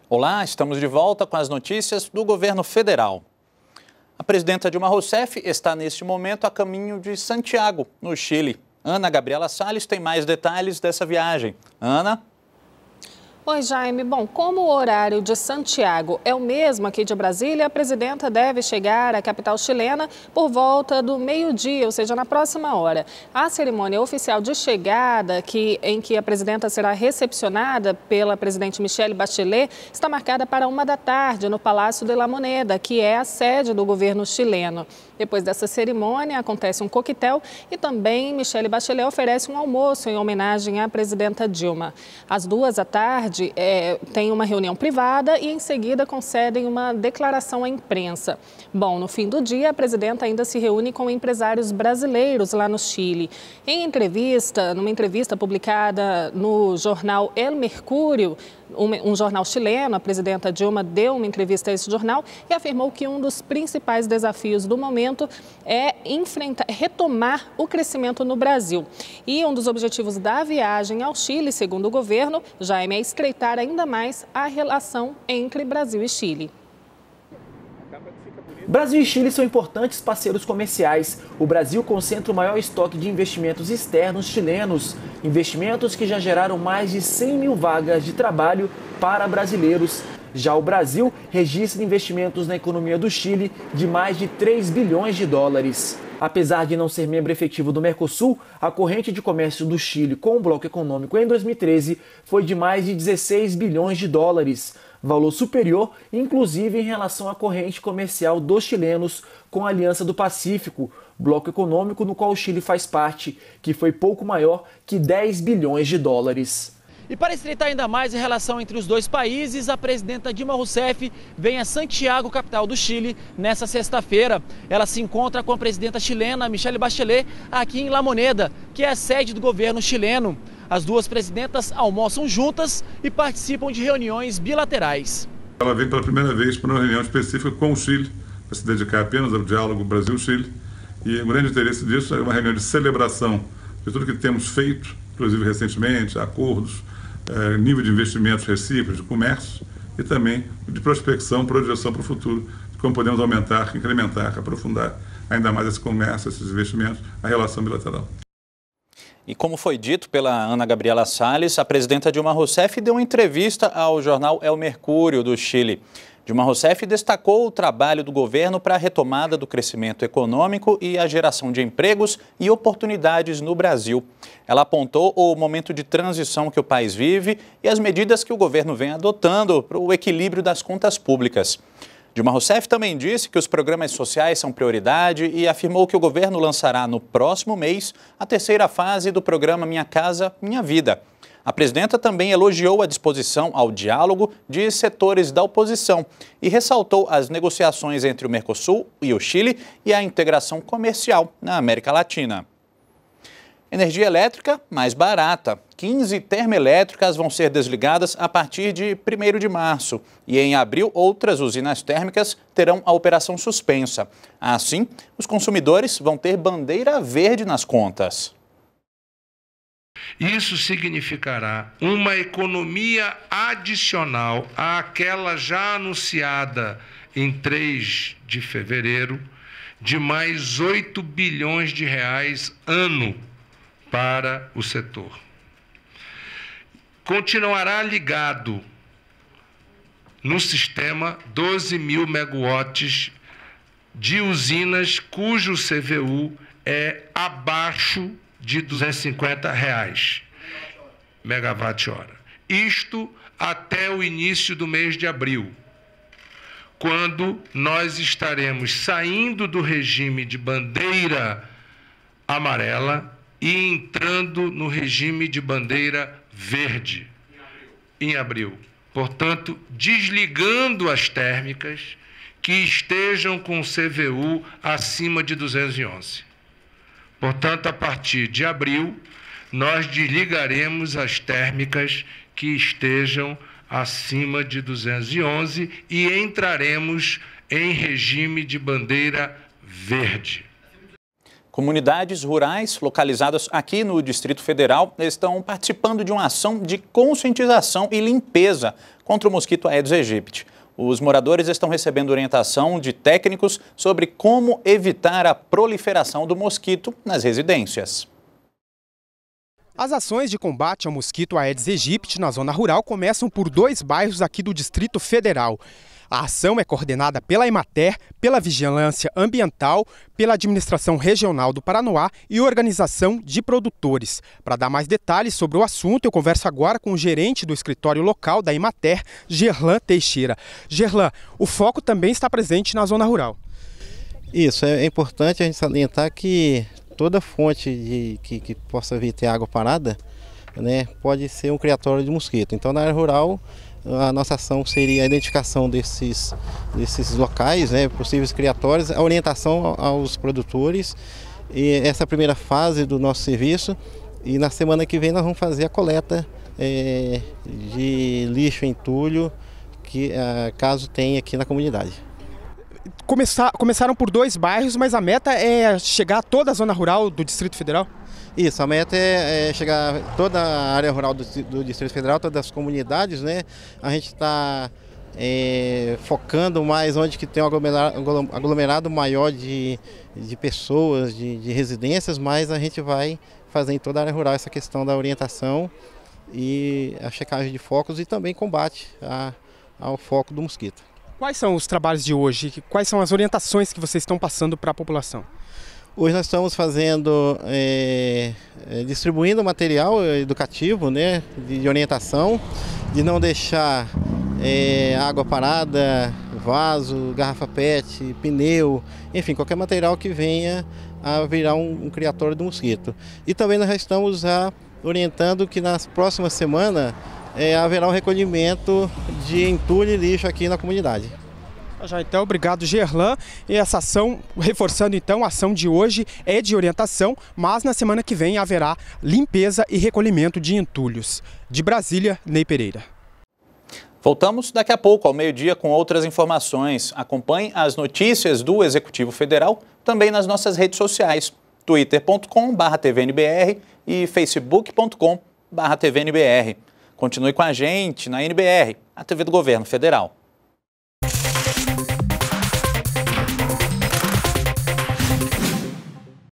Olá, estamos de volta com as notícias do governo federal. A presidenta Dilma Rousseff está neste momento a caminho de Santiago, no Chile. Ana Gabriela Salles tem mais detalhes dessa viagem. Ana? Oi, Jaime. Bom, como o horário de Santiago é o mesmo aqui de Brasília, a presidenta deve chegar à capital chilena por volta do meio-dia, ou seja, na próxima hora. A cerimônia oficial de chegada, em que a presidenta será recepcionada pela presidente Michelle Bachelet, está marcada para 13h no Palácio de la Moneda, que é a sede do governo chileno. Depois dessa cerimônia, acontece um coquetel e também Michelle Bachelet oferece um almoço em homenagem à presidenta Dilma. Às 14h, tem uma reunião privada e, em seguida, concedem uma declaração à imprensa. Bom, no fim do dia, a presidenta ainda se reúne com empresários brasileiros lá no Chile. Numa entrevista publicada no jornal El Mercúrio, um jornal chileno, a presidenta Dilma deu uma entrevista a esse jornal e afirmou que um dos principais desafios do momento é retomar o crescimento no Brasil. E um dos objetivos da viagem ao Chile, segundo o governo, Jaime, é estreitar ainda mais a relação entre Brasil e Chile. Brasil e Chile são importantes parceiros comerciais. O Brasil concentra o maior estoque de investimentos externos chilenos. Investimentos que já geraram mais de 100 mil vagas de trabalho para brasileiros. Já o Brasil registra investimentos na economia do Chile de mais de 3 bilhões de dólares. Apesar de não ser membro efetivo do Mercosul, a corrente de comércio do Chile com o bloco econômico em 2013 foi de mais de 16 bilhões de dólares. Valor superior, inclusive, em relação à corrente comercial dos chilenos com a Aliança do Pacífico, bloco econômico no qual o Chile faz parte, que foi pouco maior que 10 bilhões de dólares. E para estreitar ainda mais a relação entre os dois países, a presidenta Dilma Rousseff vem a Santiago, capital do Chile, nesta sexta-feira. Ela se encontra com a presidenta chilena, Michelle Bachelet, aqui em La Moneda, que é a sede do governo chileno. As duas presidentas almoçam juntas e participam de reuniões bilaterais. Ela vem pela primeira vez para uma reunião específica com o Chile, para se dedicar apenas ao diálogo Brasil-Chile. E o grande interesse disso é uma reunião de celebração de tudo que temos feito, inclusive recentemente, acordos, nível de investimentos recíprocos, de comércio e também de prospecção, projeção para o futuro, de como podemos aumentar, incrementar, aprofundar ainda mais esse comércio, esses investimentos, a relação bilateral. E como foi dito pela Ana Gabriela Salles, a presidenta Dilma Rousseff deu uma entrevista ao jornal El Mercúrio do Chile. Dilma Rousseff destacou o trabalho do governo para a retomada do crescimento econômico e a geração de empregos e oportunidades no Brasil. Ela apontou o momento de transição que o país vive e as medidas que o governo vem adotando para o equilíbrio das contas públicas. Dilma Rousseff também disse que os programas sociais são prioridade e afirmou que o governo lançará no próximo mês a terceira fase do programa Minha Casa, Minha Vida. A presidenta também elogiou a disposição ao diálogo de setores da oposição e ressaltou as negociações entre o Mercosul e o Chile e a integração comercial na América Latina. Energia elétrica mais barata. 15 termoelétricas vão ser desligadas a partir de 1º de março. E em abril, outras usinas térmicas terão a operação suspensa. Assim, os consumidores vão ter bandeira verde nas contas. Isso significará uma economia adicional àquela já anunciada em 3 de fevereiro, de mais 8 bilhões de reais ano para o setor. Continuará ligado no sistema 12 mil megawatts de usinas cujo CVU é abaixo de R$250 megawatt-hora. Isto até o início do mês de abril, quando nós estaremos saindo do regime de bandeira amarela e entrando no regime de bandeira verde em abril. Portanto, desligando as térmicas que estejam com CVU acima de 211. Portanto, a partir de abril, nós desligaremos as térmicas que estejam acima de 211 e entraremos em regime de bandeira verde. Comunidades rurais localizadas aqui no Distrito Federal estão participando de uma ação de conscientização e limpeza contra o mosquito Aedes aegypti. Os moradores estão recebendo orientação de técnicos sobre como evitar a proliferação do mosquito nas residências. As ações de combate ao mosquito Aedes aegypti na zona rural começam por 2 bairros aqui do Distrito Federal. A ação é coordenada pela Emater, pela Vigilância Ambiental, pela Administração Regional do Paranoá e Organização de Produtores. Para dar mais detalhes sobre o assunto, eu converso agora com o gerente do escritório local da Emater, Gerlan Teixeira. Gerlan, o foco também está presente na zona rural. Isso, é importante a gente salientar que toda fonte que possa vir ter água parada, né, pode ser um criatório de mosquito. Então, na área rural, a nossa ação seria a identificação desses locais, né, possíveis criatórios, a orientação aos produtores. E essa é a primeira fase do nosso serviço. E na semana que vem nós vamos fazer a coleta de lixo entulho, que caso tenha aqui na comunidade. Começaram por 2 bairros, mas a meta é chegar a toda a zona rural do Distrito Federal? Isso, a meta é chegar a toda a área rural do Distrito Federal, todas as comunidades, né? A gente está focando mais onde que tem um aglomerado maior de pessoas, de residências, mas a gente vai fazer em toda a área rural essa questão da orientação e a checagem de focos e também combate ao foco do mosquito. Quais são os trabalhos de hoje? Quais são as orientações que vocês estão passando para a população? Hoje nós estamos fazendo, distribuindo material educativo, né, de orientação, de não deixar água parada, vaso, garrafa PET, pneu, enfim, qualquer material que venha a virar um criatório do mosquito. E também nós já estamos orientando que nas próximas semanas haverá um recolhimento de entulho e lixo aqui na comunidade. Já então, obrigado, Gerlan. E essa ação, reforçando então, a ação de hoje é de orientação, mas na semana que vem haverá limpeza e recolhimento de entulhos. De Brasília, Ney Pereira. Voltamos daqui a pouco, ao meio-dia, com outras informações. Acompanhe as notícias do Executivo Federal também nas nossas redes sociais, twitter.com/tvnbr e facebook.com/tvnbr. Continue com a gente na NBR, a TV do Governo Federal.